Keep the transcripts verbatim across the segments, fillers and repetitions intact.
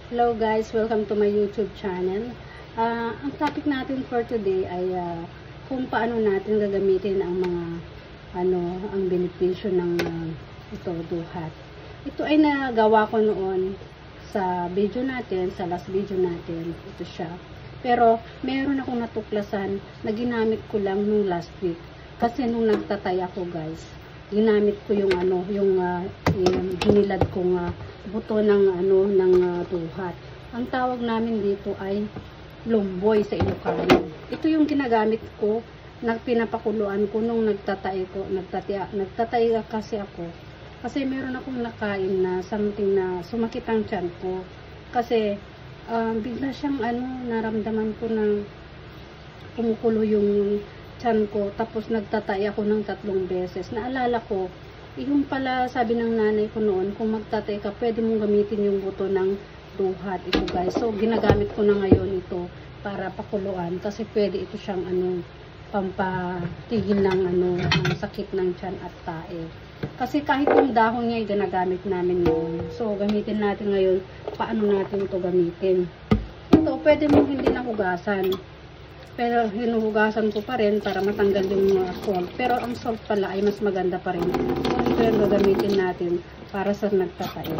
Hello guys, welcome to my YouTube channel. Uh, ang topic natin for today ay uh, kung paano natin gagamitin ang mga ano, ang benepisyo ng uh, ito, duhat. Ito ay nagawa ko noon sa video natin, sa last video natin. Ito siya. Pero meron akong natuklasan na ginamit ko lang nung last week. Kasi nung nagtatay ako guys, ginamit ko yung ano, yung, uh, yung ginilad kong uh, buto ng ano ng uh, duhat. Ang tawag namin dito ay lumboy sa Ilocano. Ito yung ginagamit ko, na pinapakuluan ko nung nagtatay ko, nagtatay, nagtatay kasi ako. Kasi meron akong nakain na something na sumakit ang tiyan ko. Kasi uh, bigla siyang ano, naramdaman ko na kumukulo yung tiyan ko. Tapos nagtatay ako ng tatlong beses. Naalala ko, yung pala sabi ng nanay ko noon, kung magtatay ka, pwede mong gamitin yung buto ng duhat. Ito guys. So, ginagamit ko na ngayon ito para pakuluan. Kasi pwede ito siyang ano, pampatigil ng ano, ng sakit ng tiyan at tae. Kasi kahit yung dahon niya, ginagamit namin yun. So, gamitin natin ngayon, paano natin ito gamitin. Ito, pwede mong hindi nahugasan. Pero hinuhugasan ko pa rin para matanggal yung uh, salt. Pero ang salt pala ay mas maganda pa rin. So, ito yung gagamitin natin para sa nagtatay.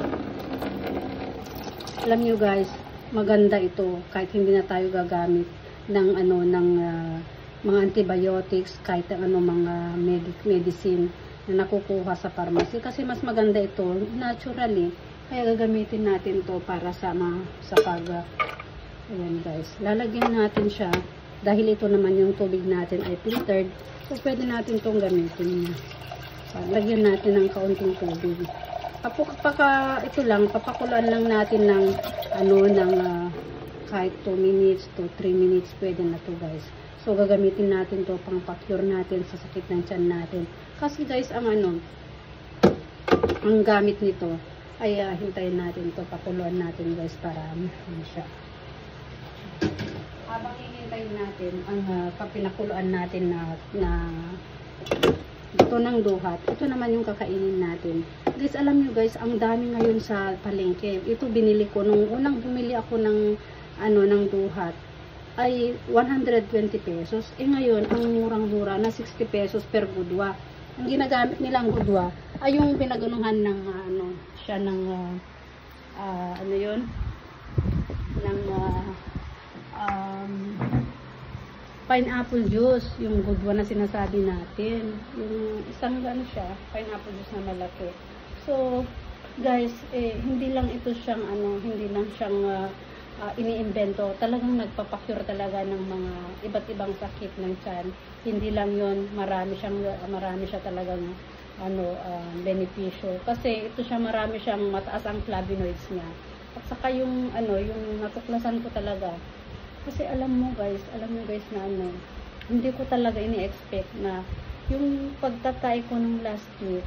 Alam nyo guys, maganda ito kahit hindi na tayo gagamit ng ano, ng uh, mga antibiotics, kahit ano, mga medic medicine na nakukuha sa pharmacy. Kasi mas maganda ito naturally. Kaya gagamitin natin to para sa, ma, sa pag uh, ayan guys. Lalagyan natin siya. Dahil ito naman yung tubig natin ay filtered, so pwede natin itong gamitin. Lagyan natin ng kaunting tubig. Paka ito lang, papakuluan lang natin ng ano, ng uh, kahit two minutes to three minutes, pwede na to guys. So gagamitin natin to pang pa-cure natin sa sakit ng tiyan natin. Kasi guys, ang ano, ang gamit nito ay uh, hintayin natin to, pakuluan natin guys para ano siya. Habang hihintayin natin ang uh, papinakuluan natin na, na ito ng duhat, ito naman yung kakainin natin. Guys, alam nyo guys, ang dami ngayon sa palengke. Ito binili ko, nung unang bumili ako ng, ano, ng duhat, ay one hundred twenty pesos. Eh ngayon, ang murang-mura na sixty pesos per gudwa. Ang ginagamit nilang gudwa ay yung pinaganuhan ng, uh, ano, siya ng, uh, uh, ano yun, ng, uh, Um, pineapple juice, yung gudwa na sinasabi natin, yung isang gano siya, pineapple juice na malaki. So guys, eh, hindi lang ito siyang ano, hindi lang siyang uh, uh, iniimbento, talagang nagpapacure talaga ng mga iba't ibang sakit ng tiyan. Hindi lang yon, marami siyang marami siya talagang ano, uh, benepisyo, kasi ito siya, marami siyang, mataas ang flavonoids niya. At saka yung ano, yung natuklasan ko talaga, kasi alam mo guys, alam mo guys na ano, hindi ko talaga ini-expect na yung pagtatay ko nung last week,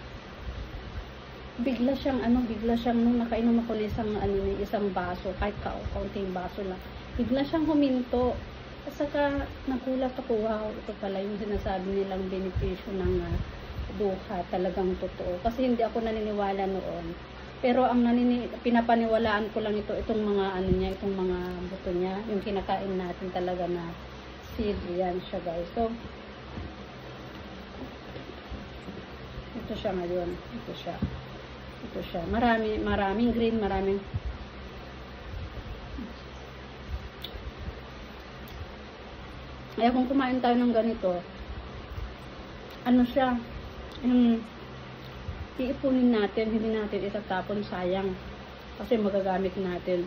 bigla siyang ano, bigla siyang nung nakainom ako ng isang ano, ng isang baso, kahit ka kaunting baso lang, bigla siyang huminto. At saka nagulat ako, wow, ito pala yung sinasabi nilang benepisyo ng uh, duhat, talagang totoo. Kasi hindi ako naniniwala noon. Pero ang nanini, pinapaniwalaan ko lang ito, itong mga ano niya, itong mga buto niya, yung kinakain natin talaga na seed, yan siya guys. So, ito siya ngayon, ito siya, ito siya, marami, maraming green, maraming, kaya kung kumain tayo ng ganito, ano siya, yung, iipunin natin, hindi natin itatapon, sayang. Kasi magagamit natin.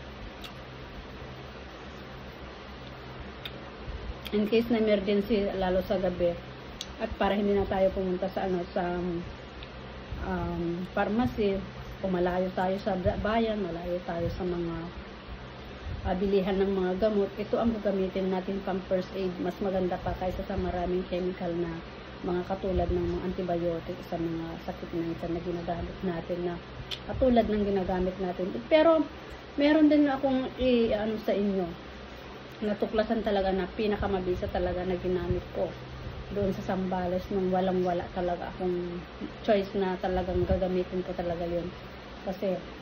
In case na emergency, lalo sa gabi. At para hindi na tayo pumunta sa ano, sa um, pharmacy, o malayo tayo sa bayan, malayo tayo sa mga uh, bilihan ng mga gamot, ito ang gagamitin natin pang first aid. Mas maganda pa kaysa sa maraming chemical na mga katulad ng mga antibiotic sa mga sakit na ito na ginagamit natin, na katulad ng ginagamit natin. Pero meron din akong i-ano sa inyo, natuklasan talaga na pinakamabisa talaga na ginamit ko doon sa Sambales, nung walang wala talaga akong choice na talagang gagamitin ko talaga yun. Kasi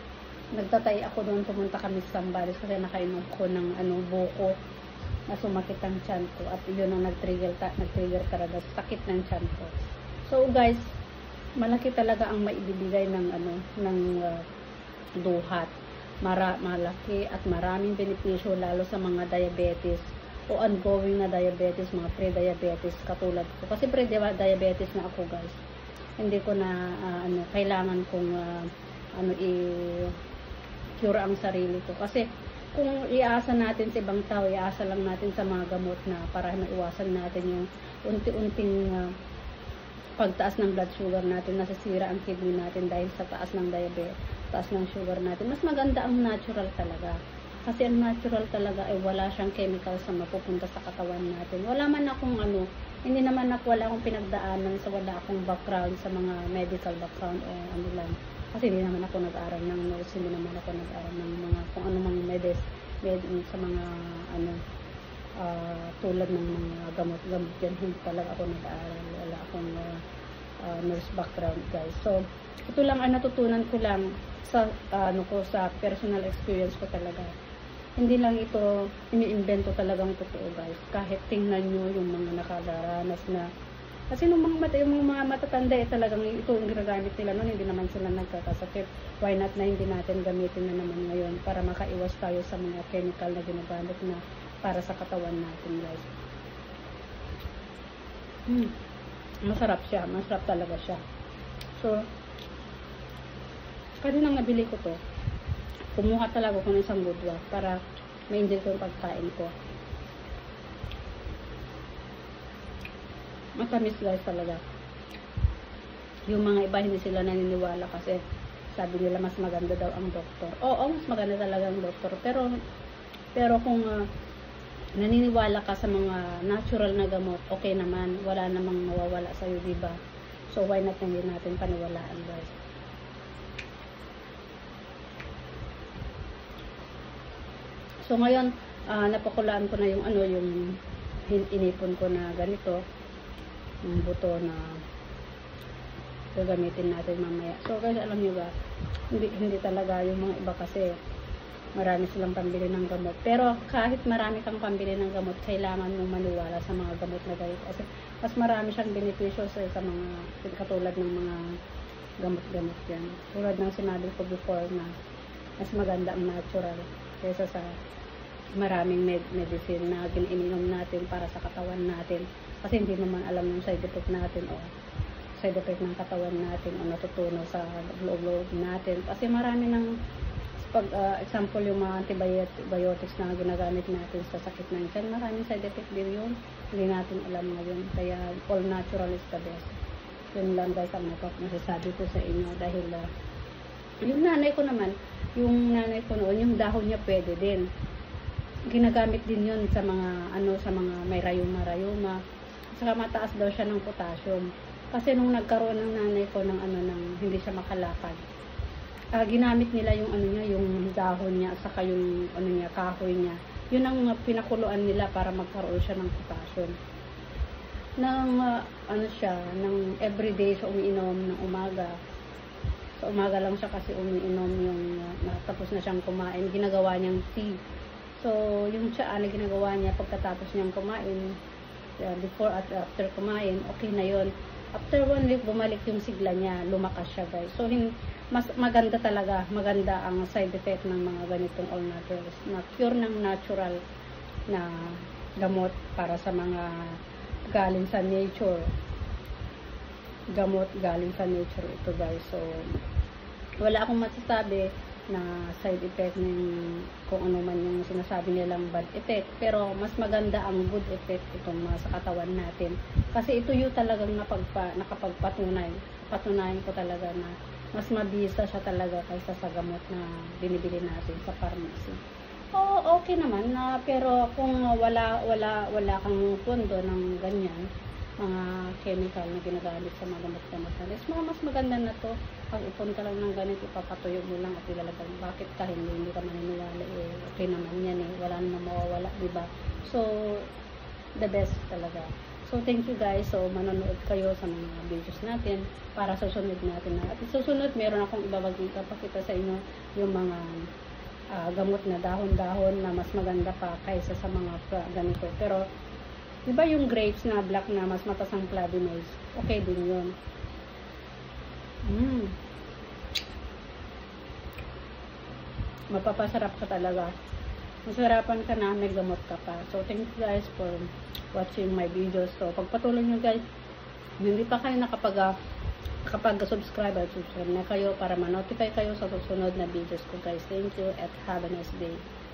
nagtatay ako doon, pumunta kami sa Sambales kasi nakainom ko ng ano, buko na sumakit ang tiyan ko at yun ang nag-trigger, ta nag-trigger talaga sakit ng tiyan ko. So guys, malaki talaga ang maibibigay ng ano, ng uh, duhat. Mara, malaki at maraming benepisyo lalo sa mga diabetes o ongoing na diabetes, mga pre-diabetes katulad ko. Kasi pre-diabetes na ako guys. Hindi ko na uh, ano, kailangan kong uh, ano i-cure ang sarili ko. Kasi kung iasa natin sa ibang tao, iasa lang natin sa mga gamot na para maiwasan natin yung unti-unting uh, pagtaas ng blood sugar natin, nasisira ang kidney natin dahil sa taas ng diabetes, taas ng sugar natin. Mas maganda ang natural talaga. Kasi ang natural talaga ay wala siyang chemicals na mapupunta sa katawan natin. Wala man akong ano, hindi naman ako, wala akong pinagdaanan sa wala akong background sa mga medical background o ano lang. Kasi hindi naman ako nag-aral ng nurse, hindi naman ako nag-aral ng mga kung ano mga medis, med, sa mga ano, uh, tulad ng mga gamot-gamot yan. Hindi talaga ako nag-aral. Wala akong uh, uh, nurse background guys. So, ito lang ang natutunan ko lang sa, uh, ano ko, sa personal experience ko talaga. Hindi lang ito ini-invento talagang totoo guys. Kahit tingnan nyo yung mga nakadaranas na. Kasi nung mga, mata, yung mga matatanda eh talagang ito yung ginagamit nila noon, hindi naman sila nagkakasakit. Why not na hindi natin gamitin na naman ngayon para makaiwas tayo sa mga chemical na ginagamit na para sa katawan natin guys. Hmm. Masarap siya, masarap talaga siya. So, kanina nabili ko to. Kumuha talaga ko ng isang budwa para ma-enjoy ko yung pagkain ko. Matamis guys talaga. Yung mga iba hindi sila naniniwala kasi sabi nila mas maganda daw ang doktor. Oo, mas maganda talaga ang doktor. Pero pero kung uh, naniniwala ka sa mga natural na gamot, okay naman. Wala namang mawawala sa iyo, diba? So why not hindi natin paniwalaan guys? So ngayon, uh, napakulaan ko na yung ano, yung inipon ko na ganito. Yung buto na gagamitin natin mamaya. So guys, alam niyo ba, hindi, hindi talaga yung mga iba kasi marami silang pambili ng gamot. Pero kahit marami kang pambili ng gamot, kailangan mong maniwala sa mga gamot na ganito. Kasi mas marami siyang benepisyo sa, sa mga katulad ng mga gamot-gamot yan. Tulad ng sinabi ko before na mas maganda ang natural kaysa sa maraming med medicine na iniinom natin para sa katawan natin. Kasi hindi naman alam yung side effect natin o side effect ng katawan natin o natutunaw sa loob-loob natin. Kasi marami ng, pag uh, example yung mga antibiotics na ginagamit natin sa sakit ng tiyan, maraming side effect din yun. Hindi natin alam ngayon. Kaya all natural is the best. Yun lang guys ang masasabi ko sa inyo. Dahil uh, yung nanay ko naman, yung nanay ko noon, yung dahon niya pwede din. Ginagamit din yun sa mga ano, sa mga may rayuma-rayuma. Saka mataas daw siya ng potassium. Kasi nung nagkaroon ng nanay ko ng ano, ng hindi siya makalakad, uh, ginamit nila yung ano niya, yung dahon niya, saka yung ano niya, kahoy niya. Yun ang uh, pinakuluan nila para magkaroon siya ng potassium. Nang uh, ano siya, nang everyday siya umiinom ng umaga. Sa umaga lang siya kasi umiinom yung uh, tapos na siyang kumain, ginagawa niyang tea. So, yung siya na ginagawa niya pagkatapos niyang kumain, Uh, before at after kumain, okay na yon. After one week, bumalik yung sigla niya, lumakas siya guys. So, hin mas maganda talaga, maganda ang side effect ng mga ganitong all naturals. Na pure ng natural na gamot para sa mga galing sa nature. Gamot galing sa nature ito guys. So, wala akong masasabi na side effect ng kung ano man yung sinasabi nilang bad effect, pero mas maganda ang good effect itong mga sa katawan natin kasi ito yung talagang napagpa, nakapagpatunay patunayan ko talaga na mas mabisa siya talaga kaysa sa gamot na binibili natin sa pharmacy. Oo, okay naman na, pero kung wala wala wala kang pondo ng ganyan mga chemical na ginagamit sa mga gamot-gamot na mas maganda na to. Pag ipon ka lang ng ganito, ipapatuyo mo lang at ilalagay. Bakit ka hindi, hindi ka maniniwala? Eh, okay naman yan eh. Wala naman mawawala, diba? So, the best talaga. So, thank you guys. So, manonood kayo sa mga videos natin para sa susunod natin. At susunod, meron akong ibabagpakita sa inyo yung mga uh, gamot na dahon-dahon na mas maganda pa kaysa sa mga ganito. Pero, diba yung grapes na black na mas matas ang flavonoids? Okay din yun. Mm. Mapapasarap ka talaga. Masarapan ka na, may gamot ka pa. So, thank you guys for watching my videos. So, pagpatuloy nyo guys, hindi pa kayo nakapag uh, kapag subscribe at subscribe na kayo para ma-notify kayo sa susunod na videos ko guys. Thank you at have a nice day.